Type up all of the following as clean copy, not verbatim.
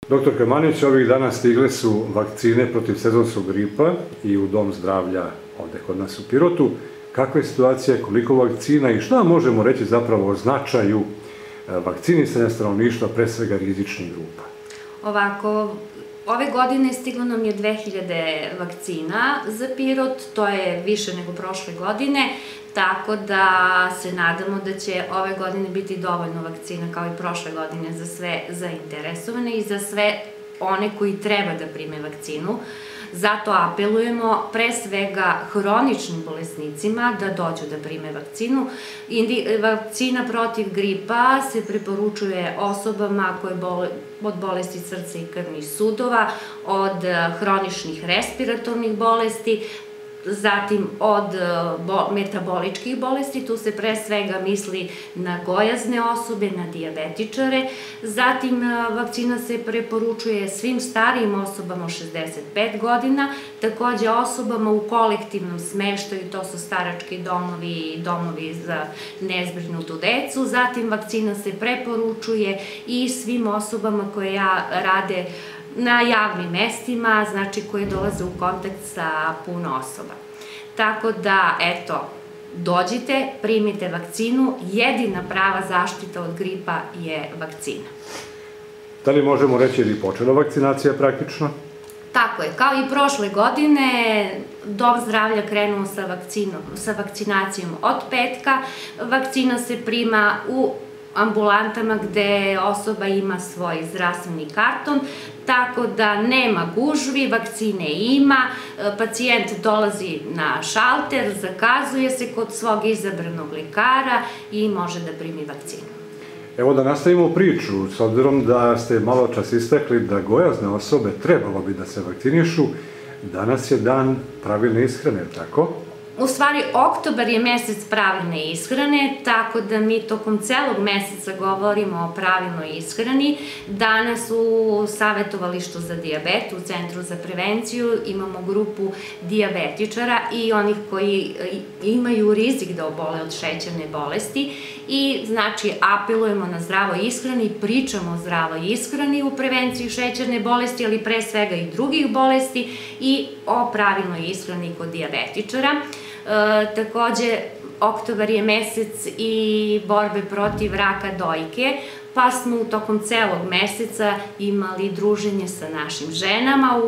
Doktor Kamanić, ovih dana stigle su vakcine protiv sezonskog gripa i u Dom zdravlja ovde kod nas u Pirotu. Kakva je situacija, koliko vakcina i šta možemo reći zapravo o značaju vakcinisanja stanovništva, pre svega rizičnih grupa? Ovako, ove godine stiglo nam je 2000 vakcina za Pirot, to je više nego prošle godine, tako da se nadamo da će ove godine biti dovoljno vakcina kao i prošle godine za sve zainteresovane i za sve one koji treba da prime vakcinu. Zato apelujemo pre svega hroničnim bolesnicima da dođu da prime vakcinu. Vakcina protiv gripa se preporučuje osobama koje od bolesti srca i krvnih sudova, od hroničnih respiratornih bolesti, zatim od metaboličkih bolesti, tu se pre svega misli na gojazne osobe, na dijabetičare. Zatim vakcina se preporučuje svim starijim osobama od 65 godina, takođe osobama u kolektivnom smeštaju, to su starački domovi i domovi za nezbrinutu decu. Zatim vakcina se preporučuje i svim osobama koje rade na javnim mestima, znači koje dolaze u kontakt sa puno osoba. Tako da, eto, dođite, primite vakcinu, jedina prava zaštita od gripa je vakcina. Da li možemo reći da je počela vakcinacija praktično? Tako je, kao i prošle godine, Dom zdravlja krenuo sa vakcinacijom od petka. Vakcina se prima u ambulantama gde osoba ima svoj zdravstveni karton, tako da nema gužvi, vakcine ima, pacijent dolazi na šalter, zakazuje se kod svog izabranog lekara i može da primi vakcinu. Evo da nastavimo priču, s obzirom da ste malo čas istakli da gojazne osobe trebalo bi da se vakcinišu, danas je dan pravilne ishrane, tako? U stvari, oktobar je mesec pravilne ishrane, tako da mi tokom celog meseca govorimo o pravilnoj ishrani. Danas u Savetovalištu za dijabet, u Centru za prevenciju, imamo grupu dijabetičara i onih koji imaju rizik da obole od šećerne bolesti i znači apelujemo na zdravoj ishrani, pričamo o zdravoj ishrani u prevenciji šećerne bolesti, ali pre svega i drugih bolesti i o pravilnoj ishrani kod dijabetičara. Takođe, oktobar je mesec i borbe protiv raka dojke, pa smo tokom celog meseca imali druženje sa našim ženama.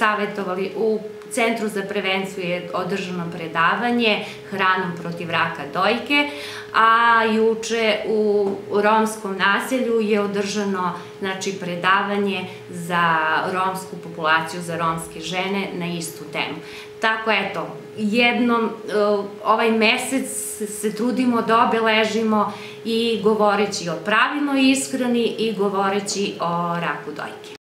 U Centru za prevenciju je održano predavanje hranom protiv raka dojke, a juče u romskom naselju je održano predavanje za romsku populaciju, za romske žene na istu temu. Tako, eto, ovaj mesec se trudimo da obeležimo i govoreći o pravilnoj ishrani i govoreći o raku dojke.